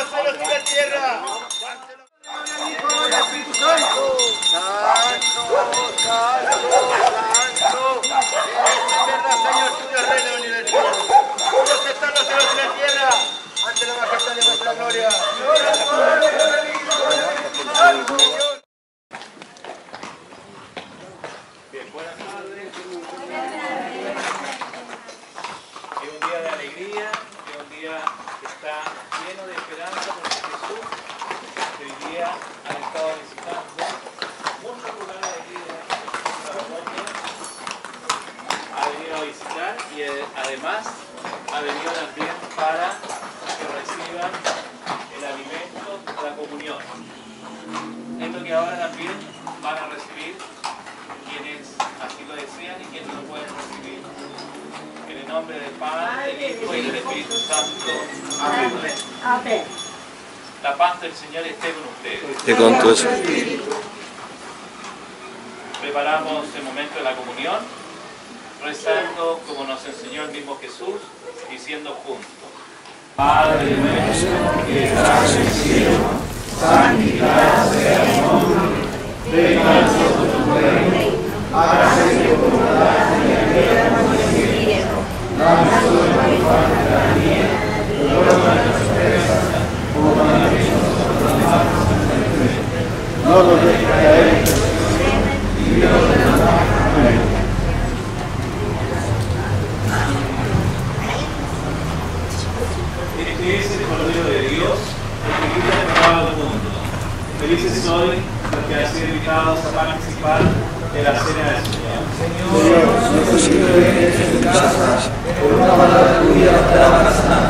los cielos y la tierra. Espíritu Santo. Santo, Santo, Santo. Es verdad, Señor, tuyo es reino del universo. Dios está en los cielos y la tierra. Ante la majestad de nuestra gloria. Bien, buenas tardes. Es un día de alegría, es un día que está lleno de esperanza porque Jesús hoy día ha estado visitando muchos lugares aquí de nuestra parroquia. Ha venido a visitar y además ha venido también para que reciban el alimento de la comunión. Es lo que ahora también van a recibir quienes así lo desean y quienes lo pueden recibir. En el nombre del Padre, del Hijo y del Espíritu Santo. Amén. Amén. La paz del Señor esté con ustedes. Y con tu espíritu. Preparamos el momento de la comunión, rezando como nos enseñó el mismo Jesús, diciendo juntos: Padre nuestro que estás en el cielo, santificado sea tu nombre, venga a nosotros tu reino, hágase tu voluntad en la tierra como en el cielo. Danos hoy nuestro pan de cada día, perdona nuestras ofensas, como también nosotros perdonamos a nuestros deudores. No nos dejes caer en tentación, y líbranos del mal. Amén. Este es el Cordero de Dios, el que quita el pecado del mundo. Felices soy los que han sido invitados a participar de la cena del Señor. Señor, no consigo venir en tu casa, por una palabra tuya bastará para sanar.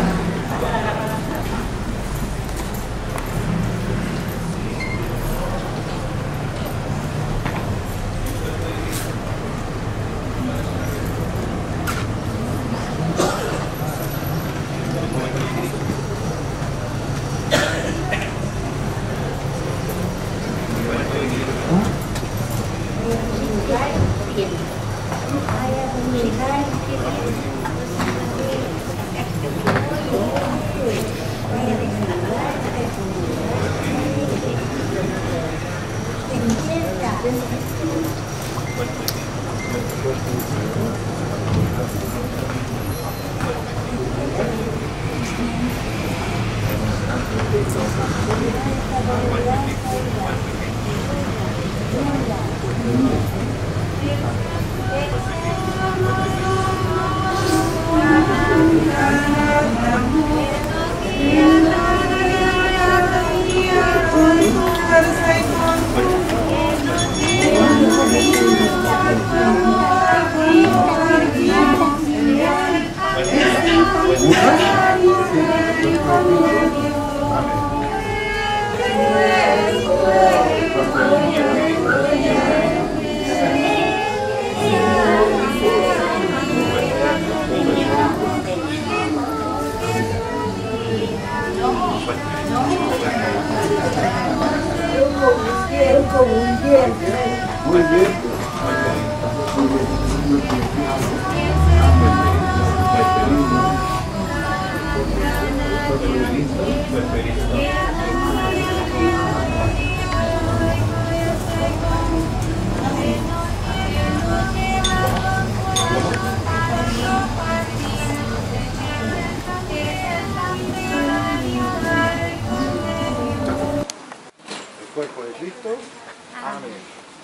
Muy bien. El cuerpo de Cristo. Amén.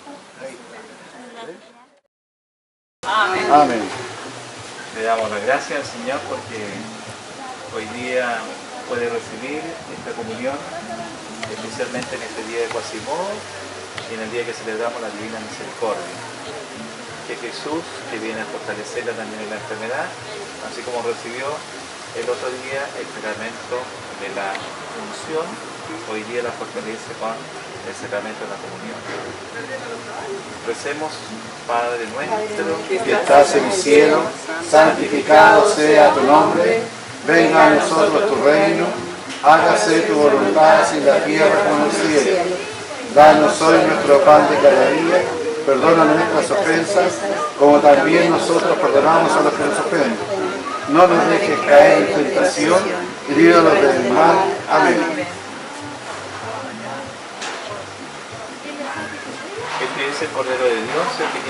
Amén. Le damos las gracias al Señor porque hoy día puede recibir esta comunión, especialmente en este día de Cuasimó y en el día que celebramos la Divina Misericordia. Que Jesús, que viene a fortalecerla también en la enfermedad, así como recibió el otro día el sacramento de la unción, hoy día la fortalece con el sacramento de la comunión. Recemos: Padre nuestro Que estás en el cielo, santificado sea tu nombre, venga a nosotros tu reino, hágase tu voluntad en la tierra como en el cielo. Danos hoy nuestro pan de cada día, perdona nuestras ofensas, como también nosotros perdonamos a los que nos ofenden. No nos dejes caer en tentación y líbranos del mal. Amén.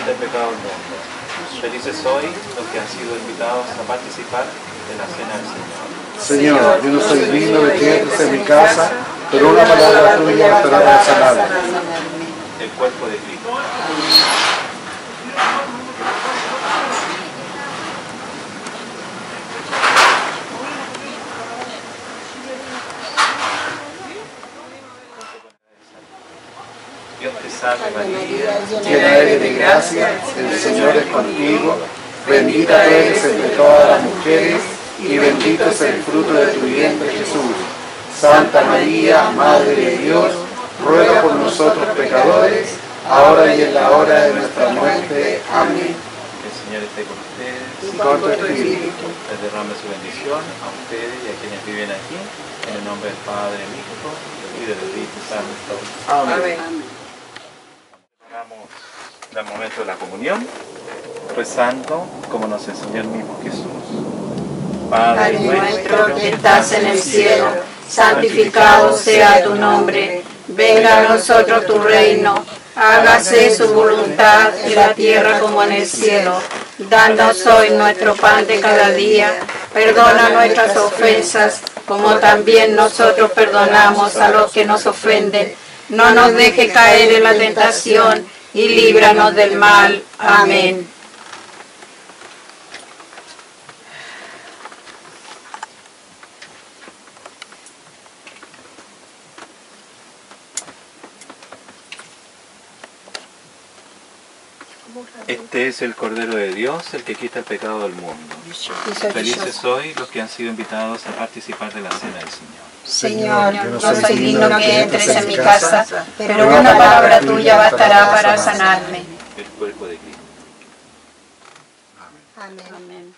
quita el pecado del mundo. Felices hoy los que han sido invitados a participar de la cena del Señor. Señor, yo no soy digno de que entres en mi casa, pero una palabra tuya bastará para sanarme. El cuerpo de Cristo. Dios te salve María, Llena eres de gracia, el Señor es contigo, bendita tú eres entre todas las mujeres, y bendito es el fruto de tu vientre, Jesús. Santa María, Madre de Dios, ruega por nosotros pecadores, ahora y en la hora de nuestra muerte. Amén. el Señor esté con ustedes. Y con tu espíritu. Les derrame su bendición a ustedes y a quienes viven aquí, en el nombre del Padre, del Hijo y del Espíritu Santo. Amén. Hagamos el momento de la comunión, rezando como nos enseñó el mismo Jesús. Padre nuestro que estás en el cielo, santificado sea tu nombre. Venga a nosotros tu reino. Hágase su voluntad en la tierra como en el cielo. Danos hoy nuestro pan de cada día. Perdona nuestras ofensas, como también nosotros perdonamos a los que nos ofenden. No nos deje caer en la tentación y líbranos del mal. Amén. Este es el Cordero de Dios, el que quita el pecado del mundo. Felices hoy los que han sido invitados a participar de la cena del Señor. Señor, no soy digno que entres en mi casa, pero una palabra tuya bastará para sanarme. El cuerpo de Cristo. Amén.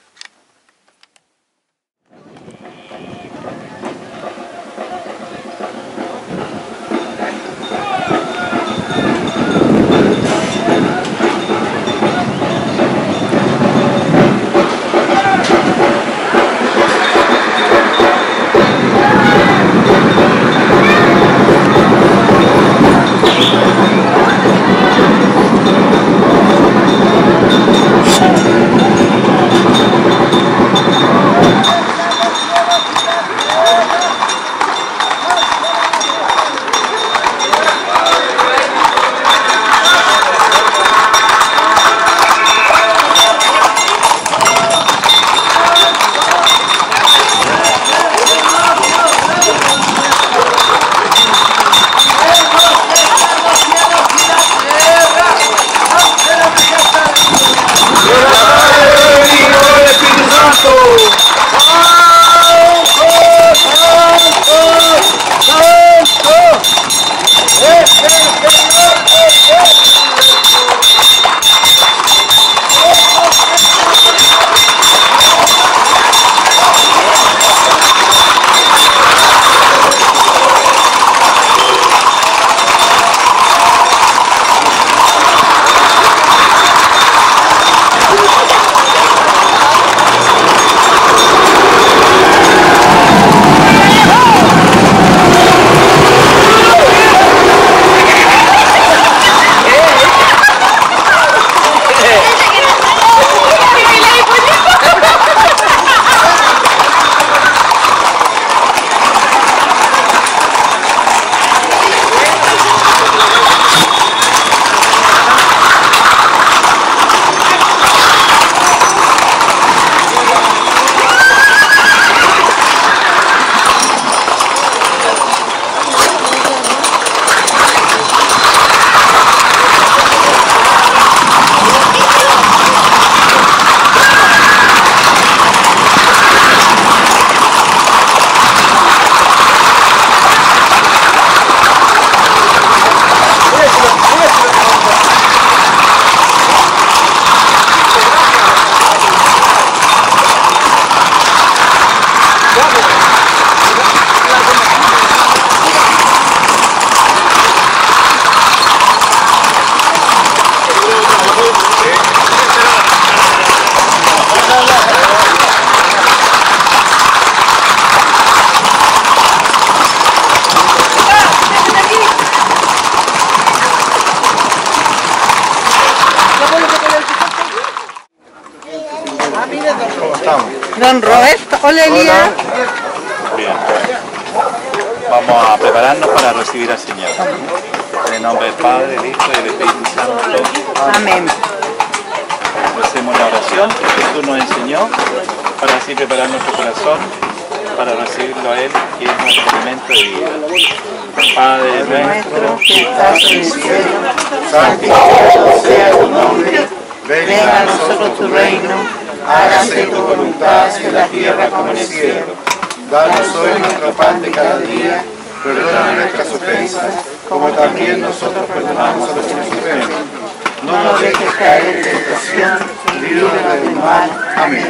Don Roberto, hola Elías. Bien. Vamos a prepararnos para recibir al Señor. En el nombre del Padre, del Hijo y del Espíritu Santo. Amén. Hacemos la oración que Jesús nos enseñó para así preparar nuestro corazón para recibirlo a Él, que es nuestro alimento de vida. Padre nuestro que estás en el cielo, santificado sea tu nombre, venga a nosotros tu reino, hágase tu voluntad en la tierra como en el cielo. Danos hoy nuestro pan de cada día, perdona nuestras ofensas, como también nosotros perdonamos a los que nos ofenden. No nos dejes caer en tentación, líbranos del mal. Amén.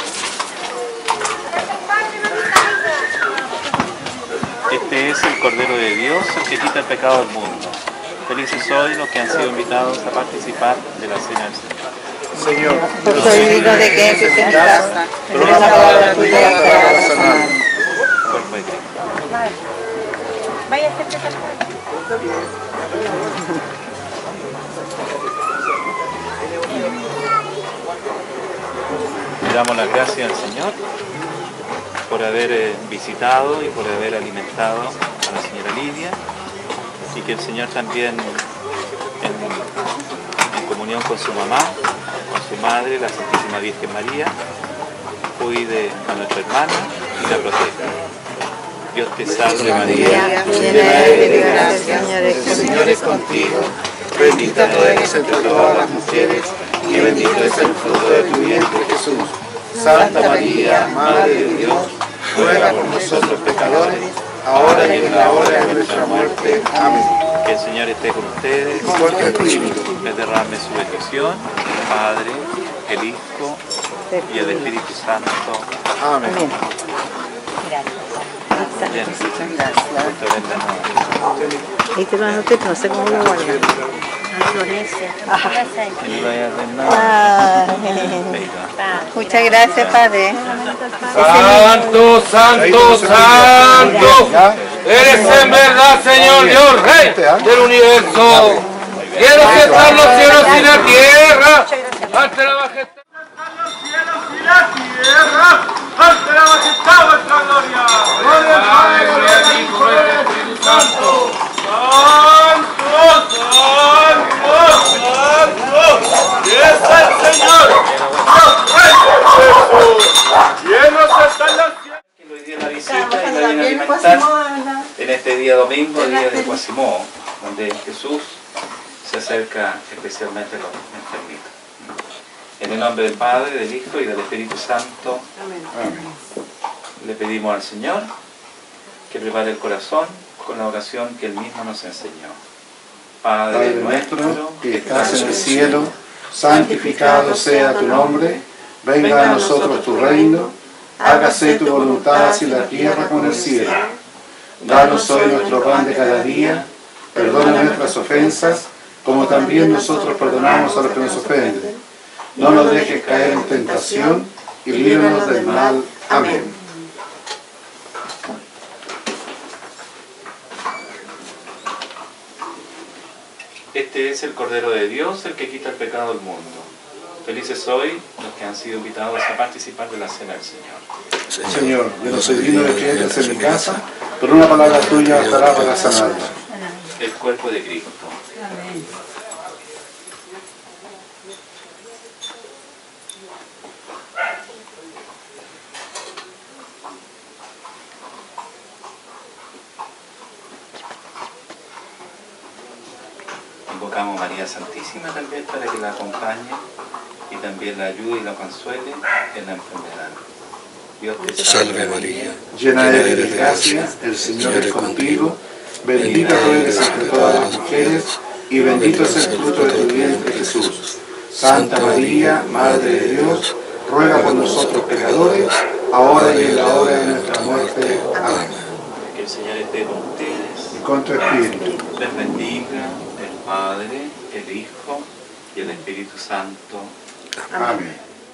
Este es el Cordero de Dios, el que quita el pecado del mundo. Felices hoy los que han sido invitados a participar de la cena del Señor. Señor, Yo soy digno de que entres en mi casa, pero una palabra tuya bastará para sanar. Cuerpo de Cristo. Vaya a ser preparado. Le damos las gracias al Señor por haber visitado y por haber alimentado a la señora Lidia, y que el Señor también en comunión con su mamá, con su madre, la Santísima Virgen María, cuide a nuestra hermana y la proteja. Dios te salve María, Llena eres de gracia, Señor es el Señor es contigo, bendita tú eres entre todas las mujeres, y bendito es el fruto de tu vientre, Jesús. Santa María, Madre de Dios, ruega por nosotros pecadores, ahora y en la hora de nuestra muerte. Amén. Que el Señor esté con ustedes, Con tu espíritu. les derrame su bendición, el Padre, el Hijo y el Espíritu Santo. Amén. Bien. Esto es la- Y te lo anoté, no sé cómo lo guardo. Florencia. que no vaya a hacer nada. Venga. Muchas gracias, Padre. Santo, santo, santo, eres en verdad, Señor Dios, Rey del universo. Quiero que están los cielos y la tierra ante la majestad. ¡Ante la majestad de vuestra gloria! ¡Gloria al Padre, gloria al Hijo, gloria al Espíritu Santo! ¡Santo, santo, santo! ¡Y está el Señor! ¡Llenos están los cielos! Hoy día la visita y la viene a alimentar en este día domingo, día de Cuasimó, donde Jesús se acerca especialmente a los enfermitos. En el nombre del Padre, del Hijo y del Espíritu Santo, le pedimos al Señor que prepare el corazón con la oración que Él mismo nos enseñó. Padre nuestro, que estás en el cielo, santificado sea tu nombre, venga a nosotros tu reino, hágase tu voluntad así en la tierra como en el cielo. Danos hoy nuestro pan de cada día, perdona nuestras ofensas, como también nosotros perdonamos a los que nos ofenden. No nos dejes caer en tentación y líbranos del mal. Amén. Este es el Cordero de Dios, el que quita el pecado del mundo. Felices hoy los que han sido invitados a participar de la cena del Señor. Señor, yo no soy digno de que entres en mi casa, pero una palabra tuya bastará para sanarme. El cuerpo de Cristo. Invocamos a María Santísima también para que la acompañe y también la ayude y la consuele en la enfermedad. Dios te Salve María, Llena eres de gracia, el Señor es contigo, bendita tú eres entre todas las mujeres, y bendito es el fruto de tu vientre, Jesús. Santa María, Madre de Dios, ruega por nosotros pecadores, ahora y en la hora de nuestra muerte. Amén. Que el Señor esté con ustedes, Y con tu espíritu. les bendiga el Padre, el Hijo y el Espíritu Santo. Amén.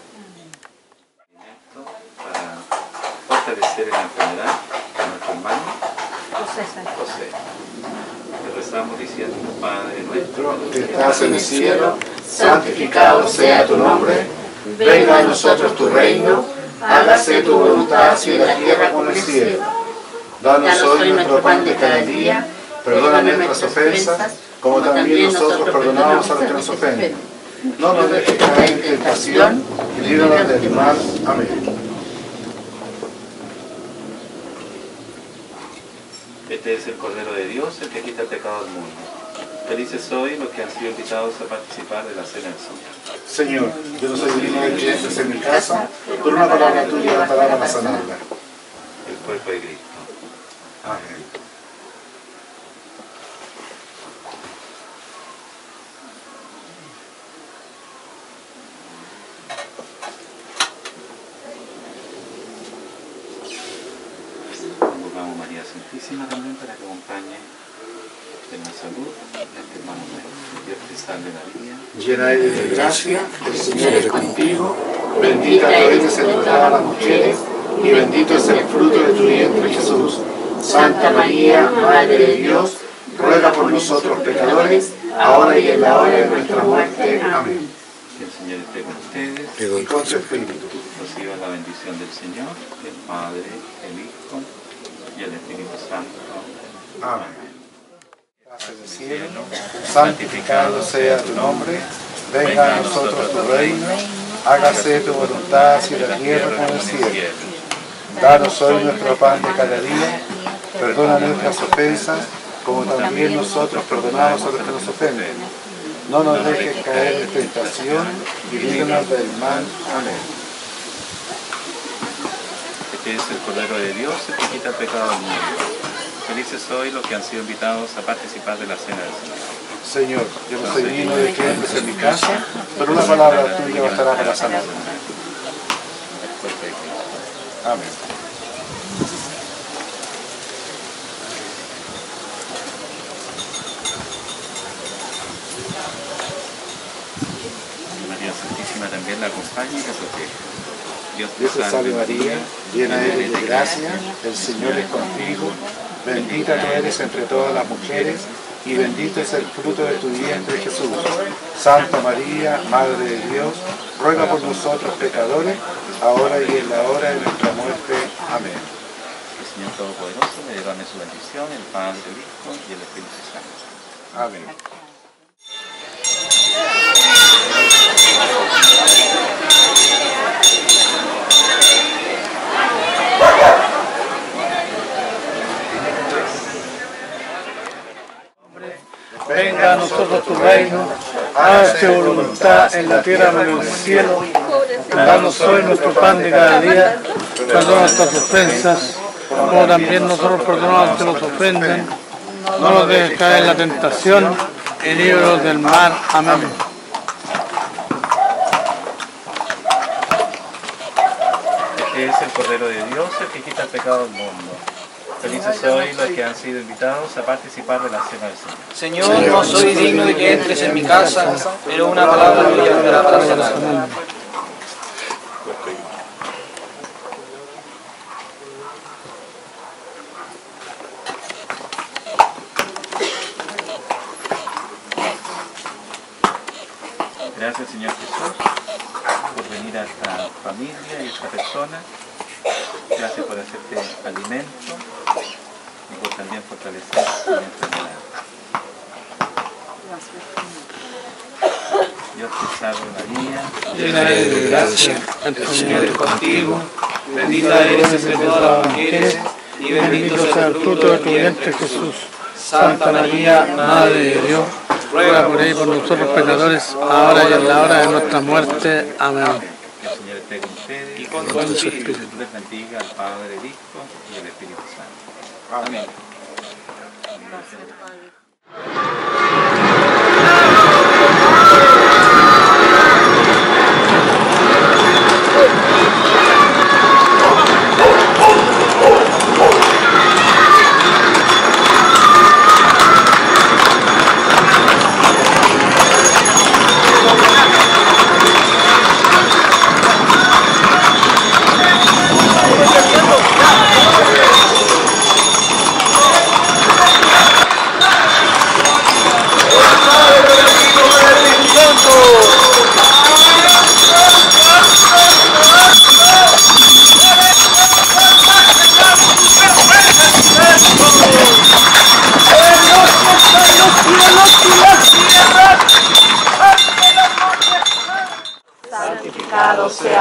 Para fortalecer en la enfermedad a nuestro hermano José. Le rezamos diciendo: Padre nuestro, Que estás en el cielo, santificado sea tu nombre, venga a nosotros tu reino, hágase tu voluntad así en la tierra como en el cielo. Danos hoy nuestro pan de cada día, perdona nuestras ofensas, como también nosotros perdonamos a los que nos ofenden. No nos dejes caer en tentación y líbranos del mal. Amén. Este es el Cordero de Dios, el que quita el pecado del mundo. Felices hoy los que han sido invitados a participar de la cena del Señor. Señor, yo no soy digno de que entres en mi casa, pero una palabra tuya bastará para sanarla. El cuerpo de Cristo. Amén. Convocamos a María Santísima también para que acompañe en la salud de este hermano nuestro. Dios te salve María. Llena eres de gracia, el Señor es contigo, bendita eres entre todas las mujeres, y bendito es el fruto de tu vientre, Jesús. Santa María, Madre de Dios, ruega por nosotros pecadores, ahora y en la hora de nuestra muerte. Amén. Que el Señor esté con ustedes. Y con su Espíritu. Reciban la bendición del Señor, el Padre, el Hijo y el Espíritu Santo. Amén. Paz del cielo, santificado sea tu nombre, venga a nosotros tu reino, hágase tu voluntad así en la tierra como en el cielo. Danos hoy nuestro pan de cada día, perdona nuestras ofensas, como también nosotros perdonamos a los que nos ofenden. No nos dejes caer en tentación y líbranos del mal. Amén. Este es el Cordero de Dios, el que quita el pecado del mundo. Felices hoy los que han sido invitados a participar de la cena del Señor. Señor, yo no soy digno de que entres en mi casa, pero una palabra tuya bastará para sanarme. El cuerpo de Cristo. Amén. María Santísima también la acompaña y la protege. Dios te salve María, llena eres de gracia, el Señor es contigo, bendita tú eres entre todas las mujeres, y bendito es el fruto de tu vientre, Jesús. Santa María, Madre de Dios, ruega por nosotros pecadores, ahora y en la hora de nuestra muerte. Amén. El Señor Todopoderoso le derrame su bendición, el Padre, el Hijo y el Espíritu Santo. Amén. Venga a nosotros tu reino, hágase voluntad en la tierra como en el cielo. Danos hoy nuestro pan de cada día, perdona nuestras ofensas, como también nosotros perdonamos a los que nos ofenden. No nos dejes caer en la tentación y líbranos del mal. Amén. Este es el Cordero de Dios, el que quita el pecado del mundo. Felices hoy los que han sido invitados a participar de la cena del Señor. Señor, no soy digno de que entres en mi casa, pero una palabra tuya bastará para sanarme. Gracias, Señor Jesús, por venir a esta familia y a esta persona. Gracias por hacerte alimento y por también fortalecer la enfermedad. Dios te salve María, Llena eres de gracia, el Señor es contigo, bendita eres entre todas las mujeres, y bendito sea el fruto de tu vientre, Jesús. Santa María, Madre de Dios, ruega por ahí por nosotros pecadores, ahora y en la hora de nuestra muerte. Amén. que el Señor esté con ustedes y con tu espíritu. les bendiga al Padre, el Hijo y el Espíritu Santo. Amén.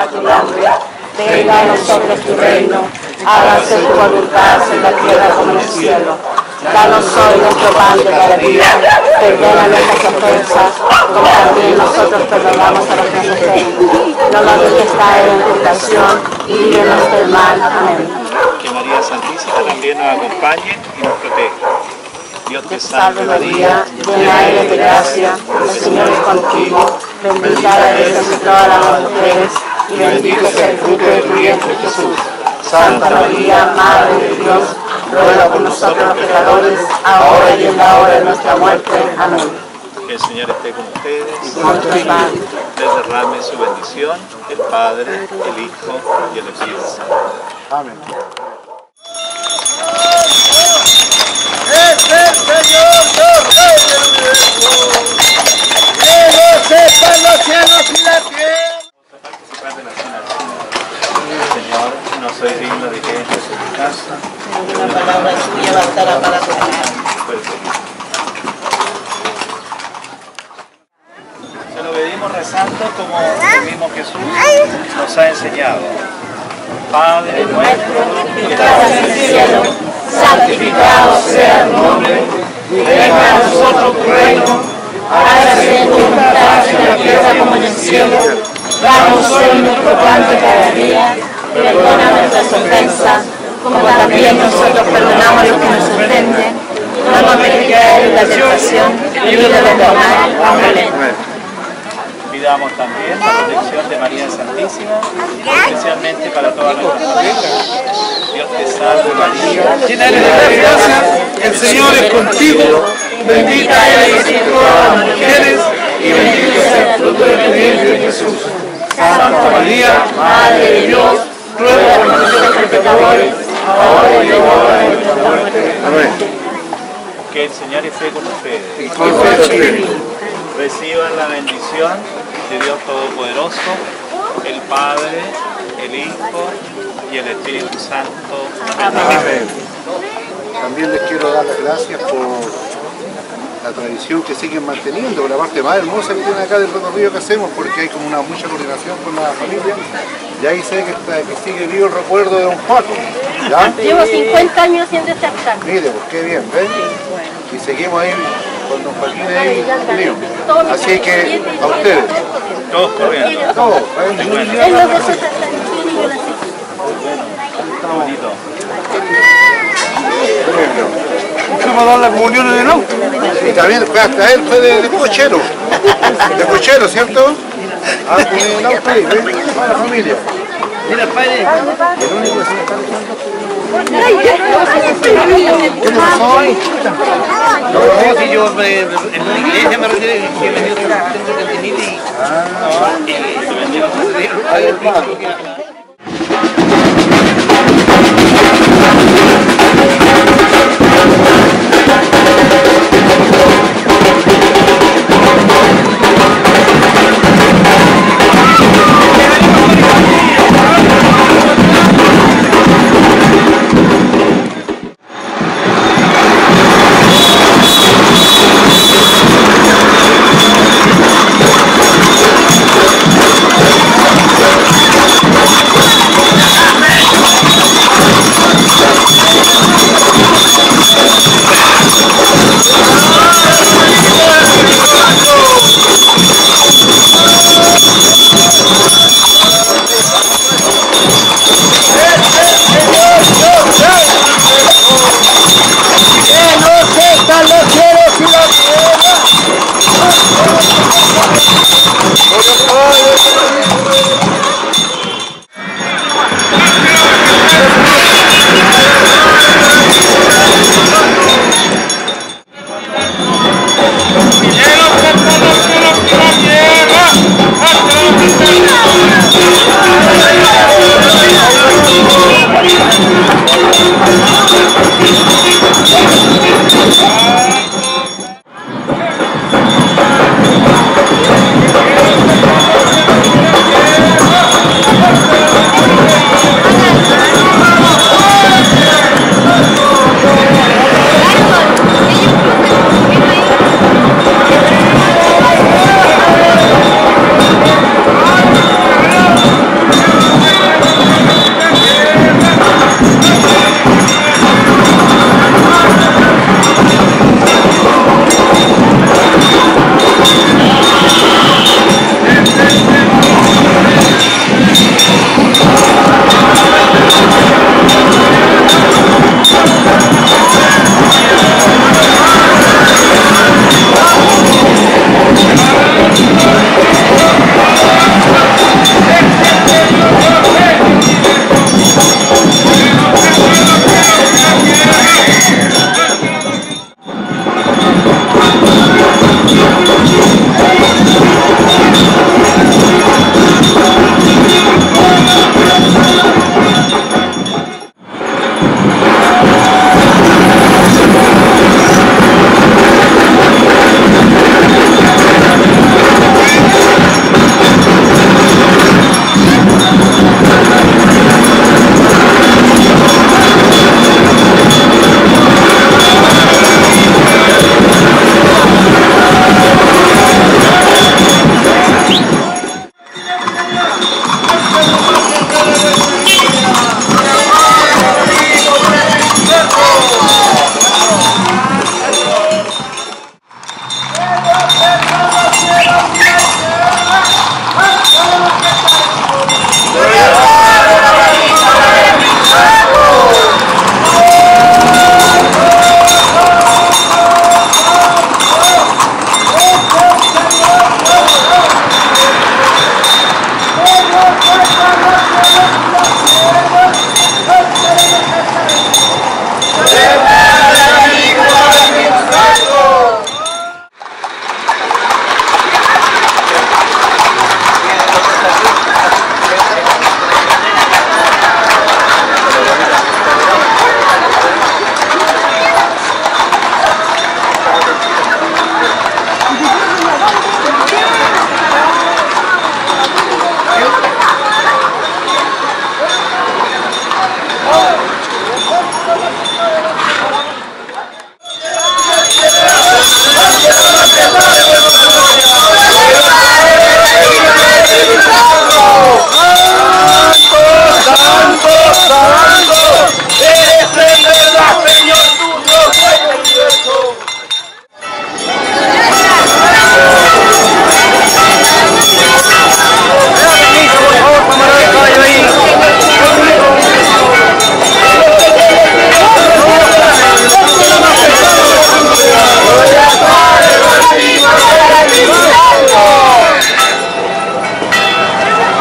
necesidad y hambre. Venga a nosotros tu reino, hágase tu voluntad en la tierra como en el cielo. Danos hoy nuestro pan de cada día, perdona nuestras ofensas, como también nosotros perdonamos a los que nos ofenden. No nos dejes caer en tentación y líbranos del mal. Amén. Que María Santísima también nos acompañe y nos proteja. Dios te Salve María, llena eres de gracia, el Señor es contigo, bendita eres entre todas las mujeres, y bendito es el fruto de tu vientre Jesús. Santa María, Madre de Dios, ruega por nosotros los pecadores, ahora y en la hora de nuestra muerte. Amén. Que el Señor esté con ustedes. Y con tu Padre. Les derrame su bendición, el Padre, el Hijo y el Espíritu Santo. Amén. ¡Es el Señor, Dios Rey del universo! ¡Que lo sepan los cielos y la tierra! Participar de la cena del Señor. Señor, no soy digno de que entres en mi casa. Una palabra suya bastará para tu Se lo pedimos rezando como el mismo Jesús nos ha enseñado. Padre nuestro que estás en el cielo, santificado sea tu nombre, venga a nosotros tu reino, hágase tu voluntad en la tierra como en el cielo. Danos hoy nuestro pan de cada día, perdona nuestras ofensas, como también nosotros perdonamos a los que nos ofenden. No nos dejes caer en la tentación y líbranos del mal. Amén. Pidamos también la protección de María Santísima, especialmente para todas nuestras parejas. Dios te salve María, Llena eres de gracia, el Señor es contigo, bendita eres entre todas las mujeres y bendito es el fruto de tu vientre Jesús. Santa María, Madre de Dios, ruega por nosotros los pecadores, ahora y en la hora de nuestra muerte. Amén. que el Señor esté con ustedes. Y con tu espíritu. Reciban la bendición de Dios Todopoderoso, el Padre, el Hijo y el Espíritu Santo. Amén. También les quiero dar las gracias por la tradición que siguen manteniendo, por la parte más hermosa que tiene acá del recorrido que hacemos, porque hay como mucha coordinación con la familia, y ahí sé que sigue vivo el recuerdo de Don Paco. ¿Ya? Llevo 50 años haciendo este altar. Mire, pues qué bien, ¿ven? Y seguimos ahí con Don Joaquín ahí unidos. Así que a ustedes, Todos corriendo. todos, ¿ven? Él nos dejó esta tradición y yo la seguí. Está bonito. Fuimos a dar la comunión de nuevo. Y también fue hasta él, fue de cochero. De cochero, ¿cierto? Ah, con el auto ahí, ¿ven? Toda la familia. Mira, padre. El único que se me está ¿qué pasó ahí? No, si yo en la iglesia me retiré, que me dio tengo tendinitis y se vendió. Ahí hermano.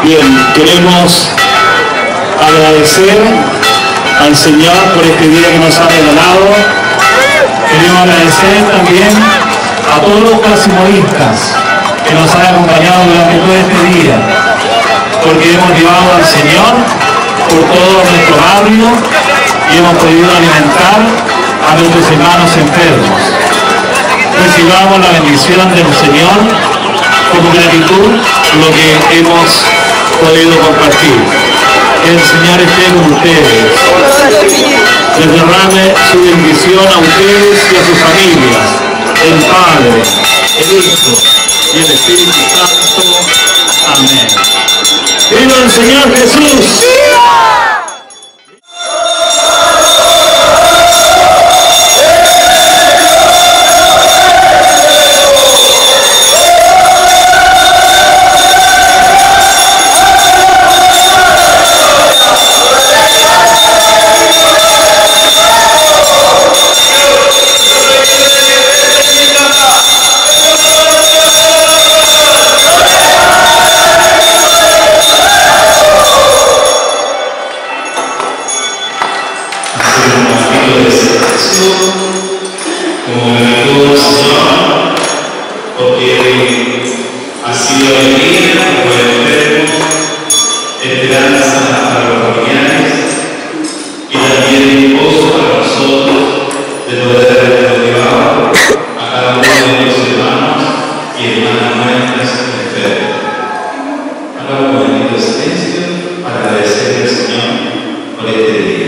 Bien, queremos agradecer al Señor por este día que nos ha regalado. Queremos agradecer también a todos los casimonistas que nos han acompañado durante todo este día, porque hemos llevado al Señor por todo nuestro barrio y hemos podido alimentar a nuestros hermanos enfermos. Recibamos la bendición del Señor como gratitud lo que hemos podido compartir. Que el Señor esté con ustedes. Les derrame su bendición a ustedes y a sus familias, el Padre, el Hijo y el Espíritu Santo. Amén. ¡Viva el Señor Jesús! Como gratitud, Señor, porque ha sido alegría para los enfermos, esperanza para los familiares y también gozo para nosotros de poder haber llevado a cada uno de los hermanos y hermanas nuestras enfermos. Hagamos un momento de silencio para agradecerle al Señor por este día.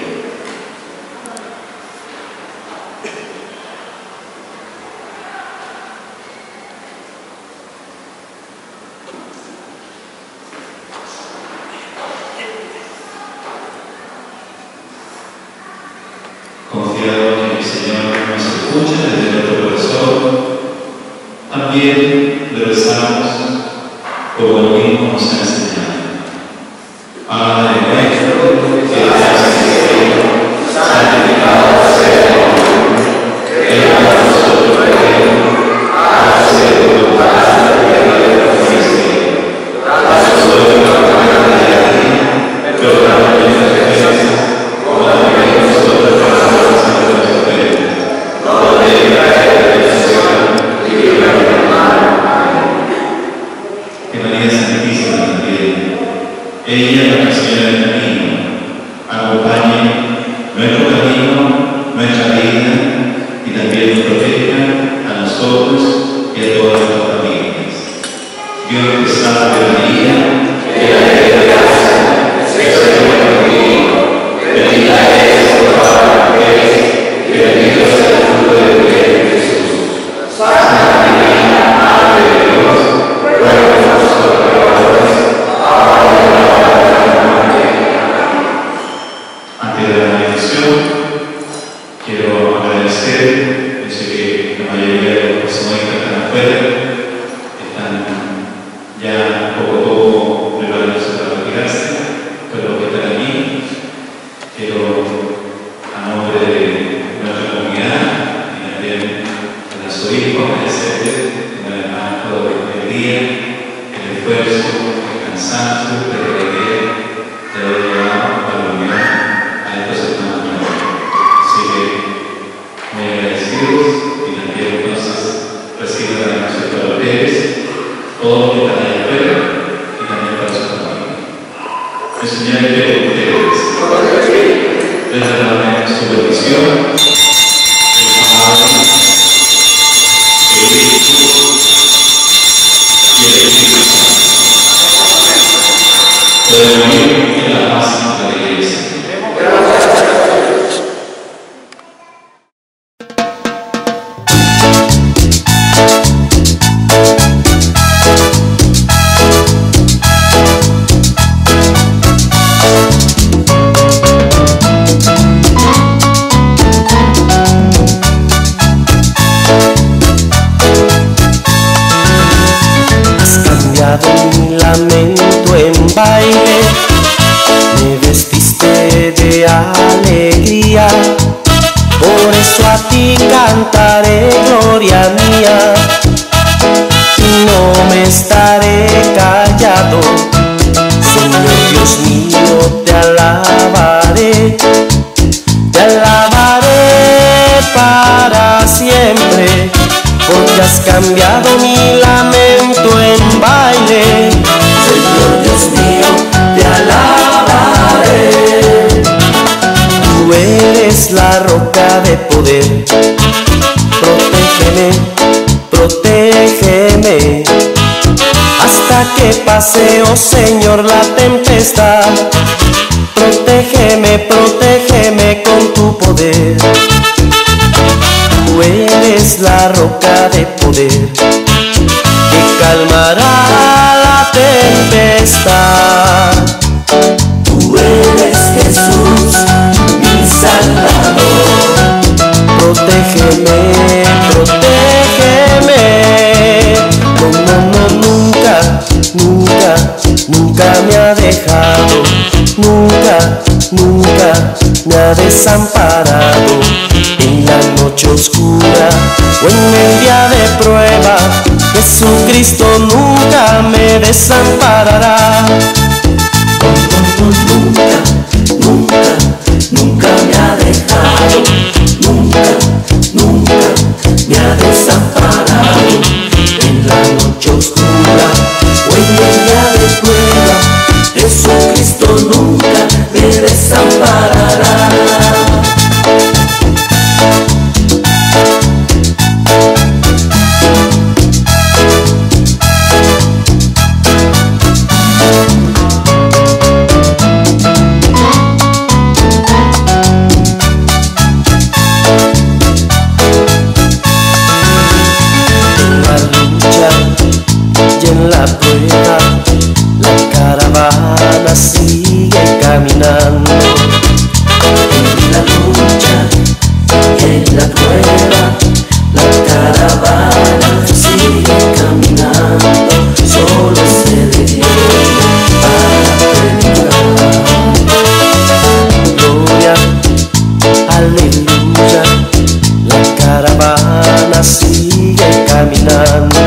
Confiado en que el Señor nos escucha desde nuestro corazón, también le rezamos como lo mismo nos ha enseñado. Padre nuestro que estás en el cielo, santificado sea tu nombre, venga a nosotros tu reino, hágase tu voluntad en la tierra como en el cielo. Danos hoy nuestro pan de cada día, perdona nuestras ofensas, como también nosotros perdonamos a nuestros ofensores. No nos dejes caer en tentación, y líbranos del mal. Amén. Que María Santísima también, ella, nuestra Señora del Camino, acompañe nuestro camino, nuestra vida y también nos proteja a nosotros y a todas nuestras familias. Dios te salve María, llena eres de gracia, el Señor es contigo, bendita eres por todas las mujeres y bendito sea el fruto de tu vientre Jesús. Santa María, Madre de Dios, ruega por nosotros pecadores, ahora y en la hora de nuestra muerte. Antes de la bendición, quiero agradecer, yo sé que la mayoría de los personas que están afuera están ya poco preparándose para retirarse, pero los que están aquí, quiero a nombre de nuestra comunidad y también del arzobispo agradecerles en el marco del día el esfuerzo, el cansancio, la alegría de haber llevado a la unión a estos hermanos nuevos. Así que muy agradecidos y también entonces reciben la bendición para ustedes, todos los que están ahí afuera y también para sus familias. El Señor esté con ustedes. Les daré su bendición, el Padre, el Hijo y el Espíritu Santo. Pueden morir en la paz de la Iglesia. Mi lamento en baile, me vestiste de alegría, por eso a ti cantaré gloria mía, y no me estaré callado, alabaré para siempre, porque has cambiado mi lamento en baile. Señor Dios mío, te alabaré. Tú eres la roca de poder. Protégeme, protégeme, hasta que pase, oh Señor, la tempestad. Protégeme, protégeme con tu poder. Tú eres la roca de poder que calmará la tempestad. Tú eres Jesús, mi Salvador. Protégeme, protégeme. No, no, no, nunca, nunca, nunca me ha dejado. Nunca, nunca me ha desamparado. En la noche oscura o en el día de prueba, Jesucristo nunca me desamparará. Nunca, nunca, nunca me ha dejado. Nunca, nunca me ha desamparado. En la noche oscura o en el día de prueba, Jesucristo nunca me desamparará. En la lucha y en la prueba, la caravana sigue caminando. En la lucha y en la prueba, la caravana sigue caminando. Solo se detiene para predicar. Gloria, aleluya, la caravana sigue caminando.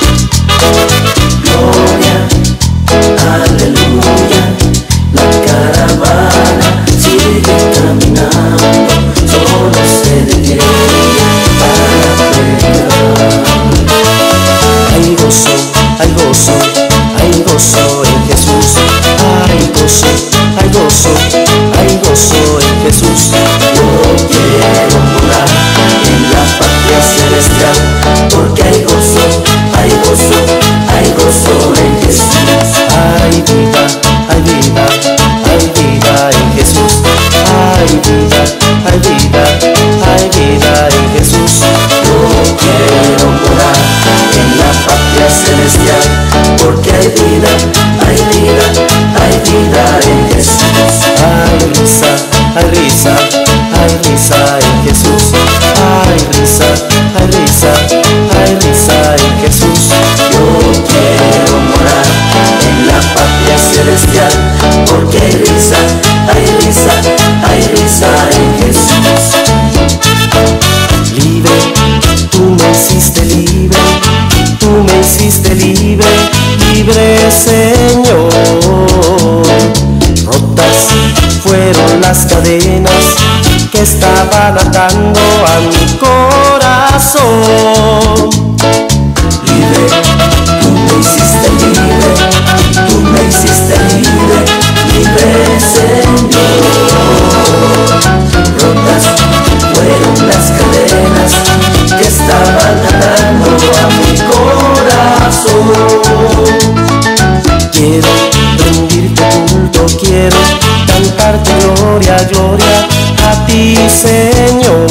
Gloria, aleluya, la caravana sigue caminando. Solo se detiene para predicar. Hay gozo, hay gozo, hay gozo en Jesús. Hay gozo, hay gozo, hay gozo en Jesús. Yo quiero morar en la patria celestial, porque hay gozo, hay gozo, hay gozo en Jesús. Hay vida, hay vida, hay vida en Jesús. Hay vida, hay vida, hay vida en Jesús. Yo quiero morar en la patria celestial, porque hay vida, hay vida, hay vida en Jesús. Hay risa, hay risa, hay risa en Jesús. Hay risa, hay risa, hay risa en Jesús. Yo quiero morar en la patria celestial, porque hay risa, hay risa, hay risa en Jesús. Libre, tú me hiciste libre, tú me hiciste libre, libre Señor. Rotas fueron las cadenas que estaban atando a mi corazón. Libre, tú me hiciste libre, tú me hiciste libre, libre Señor. Rotas fueron las cadenas que estaban atando a mi corazón. Quiero rendirte culto, quiero cantarte gloria, gloria a ti, Señor.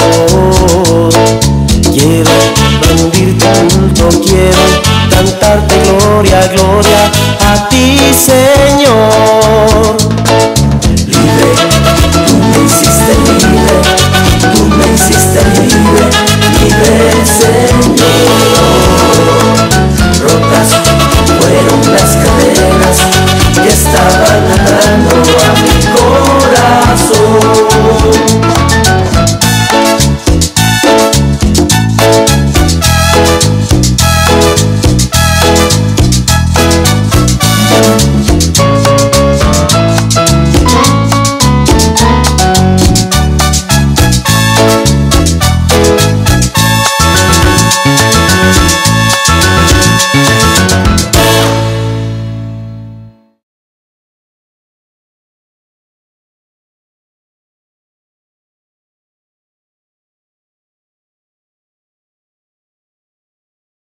Quiero rendirte culto, quiero cantarte gloria, gloria a ti, Señor.